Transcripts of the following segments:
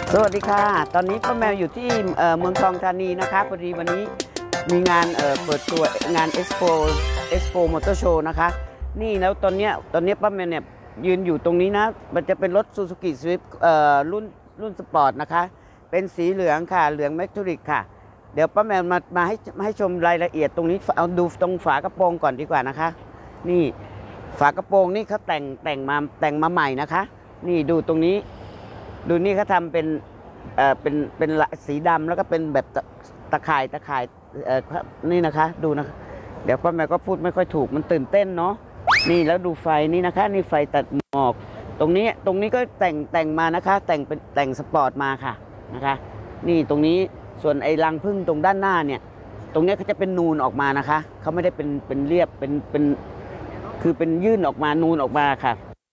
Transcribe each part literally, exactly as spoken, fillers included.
สวัสดีค่ะตอนนี้ป้าแมวอยู่ที่เมืองทองธานีนะคะพอดีวันนี้มีงานเปิดตัวงานเอ็กซ์โปเอ็กซ์โปมอเตอร์โชว์นะคะนี่แล้วตอนนี้ตอนนี้ป้าแมวเนี่ยยืนอยู่ตรงนี้นะมันจะเป็นรถซูซูกิสวิฟต์รุ่นรุ่นสปอร์ตนะคะเป็นสีเหลืองค่ะเหลืองแมกทูริกค่ะเดี๋ยวป้าแมวมามาให้มาให้ชมรายละเอียดตรงนี้เอาดูตรงฝากระโปรงก่อนดีกว่านะคะนี่ฝากระโปรงนี่เขาแต่งแต่งมาแต่งมาใหม่นะคะนี่ดูตรงนี้ดูนี่เขาทำเป็นเอ่อเป็นเป็นสีดำแล้วก็เป็นแบบตะข่ายตะข่ายเอ่อนี่นะคะดูนะเดี๋ยวป้าแม่ก็พูดไม่ค่อยถูกมันตื่นเต้นเนาะนี่แล้วดูไฟนี่นะคะนี่ไฟตัดหมอกตรงนี้ตรงนี้ก็แต่งแต่งมานะคะแต่งเป็นแต่งสปอร์ตมาค่ะนะคะนี่ตรงนี้ส่วนไอ้รังผึ้งตรงด้านหน้าเนี่ยตรงนี้เขาจะเป็นนูนออกมานะคะเขาไม่ได้เป็นเป็นเรียบเป็นเป็นคือเป็นยื่นออกมานูนออกมาค่ะ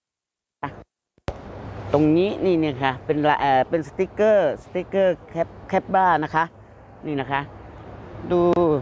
ตรงนี้นี่เนี่ยค่ะเป็นเอ่อเป็นสติ๊กเกอร์สติ๊กเกอร์แคปแคปบ้านะคะนี่นะคะดู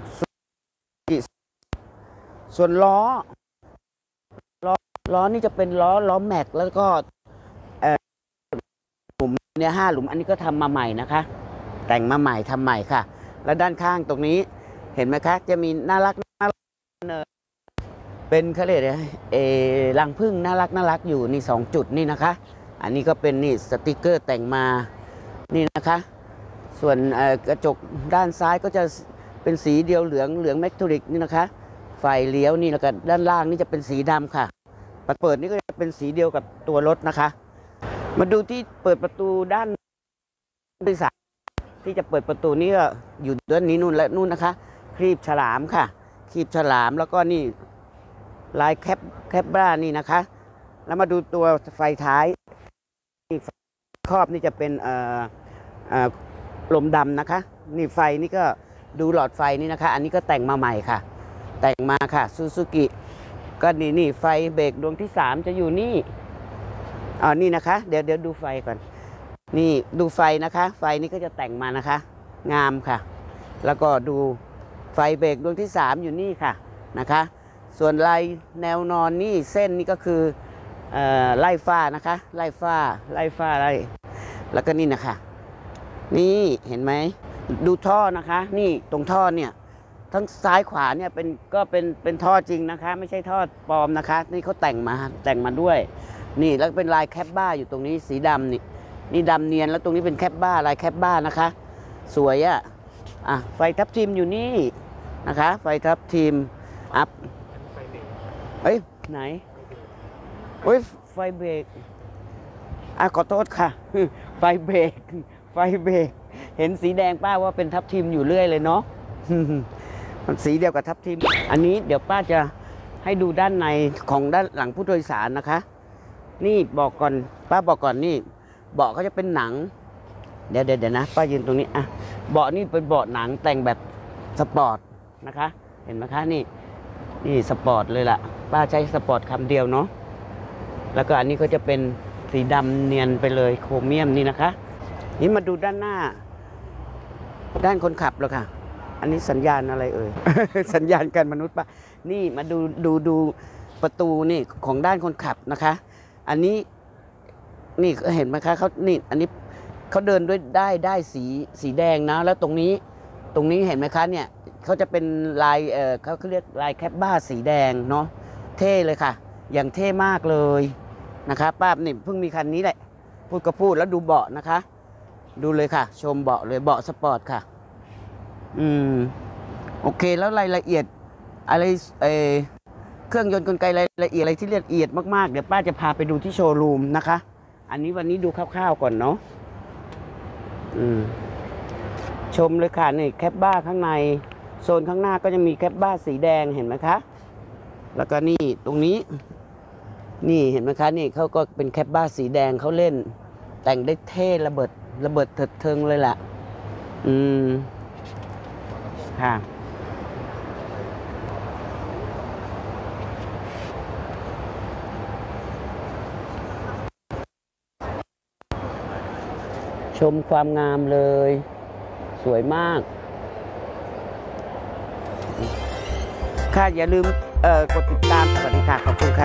ส่วนล้อล้อล้อนี่จะเป็นล้อล้อแม็กแล้วก็เอ่อหลุมเนี่ยห้าหลุมอันนี้ก็ทำมาใหม่นะคะแต่งมาใหม่ทำใหม่ค่ะแล้วด้านข้างตรงนี้เห็นไหมคะจะมีน่ารักน่ารักเป็นเขาเรียกอะไรเอรังผึ้งน่ารักน่ารักอยู่นี่สองจุดนี่นะคะอันนี้ก็เป็นนี่สติกเกอร์แต่งมานี่นะคะส่วนกระจกด้านซ้ายก็จะเป็นสีเดียวเหลืองเหลืองแมกทูริกนี่นะคะไฟเลี้ยวนี่แล้วก็ด้านล่างนี่จะเป็นสีดำค่ะเปิดนี่ก็จะเป็นสีเดียวกับตัวรถนะคะมาดูที่เปิดประตูด้านที่สามที่จะเปิดประตูนี่ก็อยู่ด้านนี้นู่นและนู่นนะคะครีบฉลามค่ะครีบฉลามแล้วก็นี่ลายแคปแคปบ้านี่นะคะแล้วมาดูตัวไฟท้ายครอบนี่จะเป็นลมดำนะคะนี่ไฟนี่ก็ดูหลอดไฟนี่นะคะอันนี้ก็แต่งมาใหม่ค่ะแต่งมาค่ะซูซูกิก็นี่นี่ไฟเบรกดวงที่สามจะอยู่นี่อ๋อนี่นะคะเดี๋ยวเดี๋ยวดูไฟก่อนนี่ดูไฟนะคะไฟนี่ก็จะแต่งมานะคะงามค่ะแล้วก็ดูไฟเบรกดวงที่สามอยู่นี่ค่ะนะคะส่วนลายแนวนอนนี่เส้นนี่ก็คือไล่ฟ้านะคะไล่ฟ้าไล่ฟ้าไล่แล้วก็นี่นะคะนี่เห็นไหมดูท่อนะคะนี่ตรงท่อเนี่ยทั้งซ้ายขวาเนี่ยเป็นก็เป็นเป็นท่อจริงนะคะไม่ใช่ท่อปลอมนะคะนี่เขาแต่งมาแต่งมาด้วยนี่แล้วเป็นลายแคปบ้าอยู่ตรงนี้สีดำนี่นี่ดำเนียนแล้วตรงนี้เป็นแคปบ้าลายแคปบ้านะคะสวยอ่ะอ่ะไฟทับทิมอยู่นี่นะคะไฟทับทิมอัพเอ้ยไหนโอ้ยไฟเบรกอ่ะขอโทษค่ะไฟเบรกไฟเบรกเห็นสีแดงป้าว่าเป็นทับทิมอยู่เรื่อยเลยเนาะมันสีเดียวกับทับทิมอันนี้เดี๋ยวป้าจะให้ดูด้านในของด้านหลังผู้โดยสารนะคะนี่บอกก่อนป้าบอกก่อนนี่เบาะเขาจะเป็นหนังเดี๋ยวเดี๋ยวนะป้ายืนตรงนี้อ่ะเบาะนี่เป็นเบาะหนังแต่งแบบสปอร์ตนะคะเห็นไหมคะนี่นี่สปอร์ตเลยล่ะป้าใช้สปอร์ตคำเดียวเนาะแล้วก็อันนี้ก็จะเป็นสีดำเนียนไปเลยโครเมียมนี่นะคะนี่มาดูด้านหน้าด้านคนขับแล้วค่ะอันนี้สัญญาณอะไรเอ่ย สัญญาณการมนุษย์ปะนี่มาดูดูดูประตูนี่ของด้านคนขับนะคะอันนี้นี่เห็นไหมคะเขานี่อันนี้เขาเดินด้วยได้ได้สีสีแดงนะแล้วตรงนี้ตรงนี้เห็นไหมคะเนี่ยเขาจะเป็นลายเออเขาเรียกลายแคปบ้าสีแดงเนาะเท่เลยค่ะอย่างเท่มากเลยนะคะป้านี่เพิ่งมีคันนี้แหละพูดก็พูดแล้วดูเบาะนะคะดูเลยค่ะชมเบาะเลยเบาะสปอร์ตค่ะอืมโอเคแล้วรายละเอียดอะไรเออเครื่องยนต์กลไกรายละเอียดอะไรที่ละเอียดมากๆเดี๋ยวป้าจะพาไปดูที่โชว์รูมนะคะอันนี้วันนี้ดูคร่าวๆก่อนเนาะอืมชมเลยค่ะนี่แคปบ้าข้างในโซนข้างหน้าก็จะมีแคปบ้าสีแดงเห็นไหมคะแล้วก็นี่ตรงนี้นี่เห็นไหมคะนี่เขาก็เป็นแคปบ้าสีแดงเขาเล่นแต่งได้เท่ระเบิดระเบิดเถิดเทิงเลยล่ะอืมค่ะชมความงามเลยสวยมากค่ะอย่าลืมเอ่อกดติดตามสวัสดีค่ะขอบคุณค่ะ